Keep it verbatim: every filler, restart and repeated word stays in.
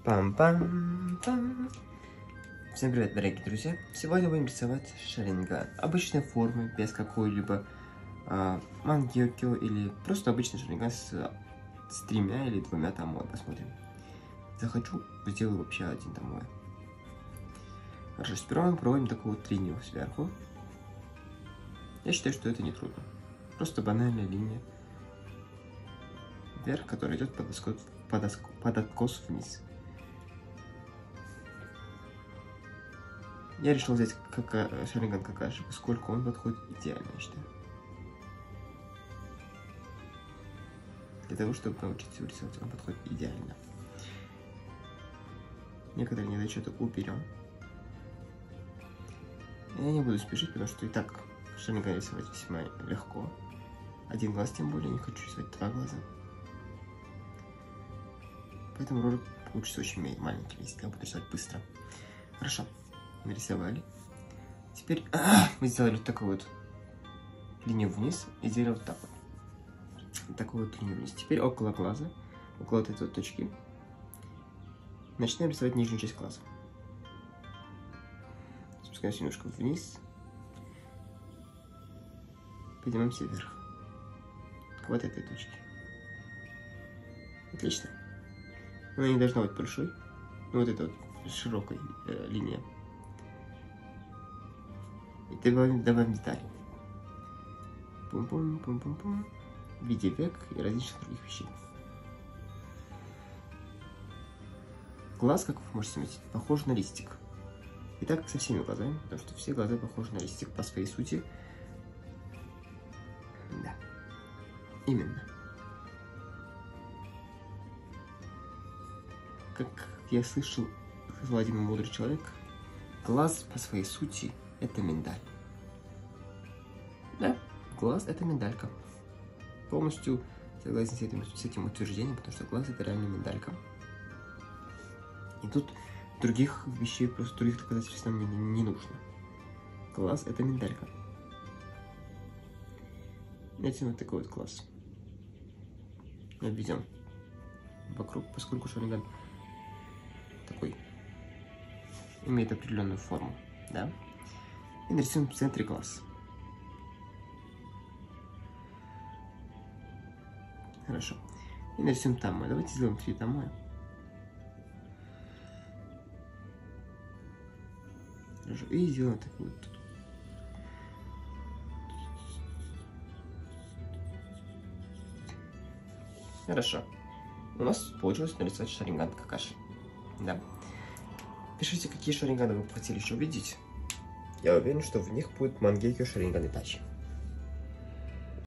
Пам-пам-пам. Всем привет, дорогие друзья! Сегодня будем рисовать шаринган. Обычной формы, без какой-либо а, мангёкё или просто обычный шаринган с, с тремя или двумя томой. Посмотрим. Захочу, сделаю вообще один томой. Хорошо, сперва мы проводим такую вот линию сверху. Я считаю, что это не трудно. Просто банальная линия вверх, которая идет под, откос, под, под откос вниз. Я решил взять кака... шаринган какаши, поскольку он подходит идеально, я считаю. Для того, чтобы научиться его рисовать, он подходит идеально. Некоторые недочеты уберем. Я не буду спешить, потому что и так шаринган рисовать весьма легко. Один глаз тем более, не хочу рисовать два глаза. Поэтому ролик получится очень маленький, если я буду рисовать быстро. Хорошо. Нарисовали. Теперь а, мы сделали вот такую вот линию вниз и сделали вот так вот. вот такую вот линию вниз. Теперь около глаза, около вот этой вот точки, начинаем рисовать нижнюю часть глаза. Спускаемся немножко вниз, поднимаемся вверх к вот этой точке. Отлично. Она не должна быть большой, но вот эта вот широкая э, линия. И добавим, добавим детали. Пум-пум-пум-пум-пум. В виде век и различных других вещей. Глаз, как вы можете заметить, похож на листик. И так со всеми глазами, потому что все глаза похожи на листик по своей сути. Да. Именно. Как я слышал, сказал один мудрый человек, глаз по своей сути — это миндаль. Да, глаз — это миндалька. Полностью согласен с этим, с этим утверждением, потому что глаз — это реально миндалька. И тут других вещей, просто других доказательств нам не, не нужно. Глаз — это миндалька. Этим вот такой вот глаз. Обведем вокруг, поскольку шаринган такой имеет определенную форму, да? И нарисуем в центре глаз. Хорошо. И нарисуем тамой. Давайте сделаем три тамоя. Хорошо. И сделаем такую вот. Хорошо. У нас получилось нарисовать шаринган какаши. Да. Пишите, какие шаринганы вы бы хотели еще увидеть. Я уверен, что в них будет мангёкё шаринган Итачи.